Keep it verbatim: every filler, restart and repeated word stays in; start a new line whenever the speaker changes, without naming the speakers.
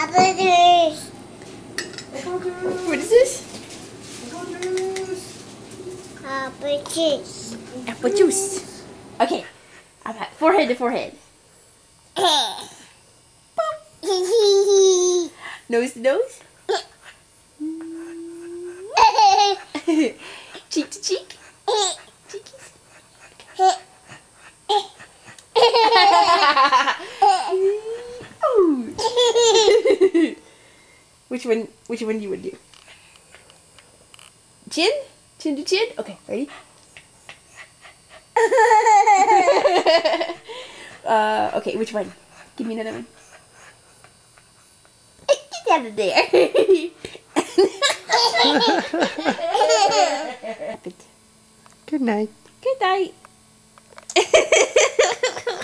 Apple juice.
What is this?
Apple juice.
Apple juice. Okay. Alright, forehead to forehead. Nose to nose. Cheek to cheek. Cheekies. Which one? Which one do you want to do? Chin? Chin to chin? Okay, ready? uh, okay, which one? Give me another one. Get out of there.
Good night.
Good night.